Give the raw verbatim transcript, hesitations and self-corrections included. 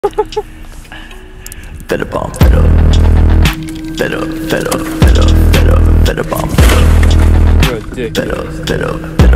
Fed up on fed up. Fed up, fed up, fed up, fed up, fed up on fed up. Ridiculous. Fed up, fed up, fed up.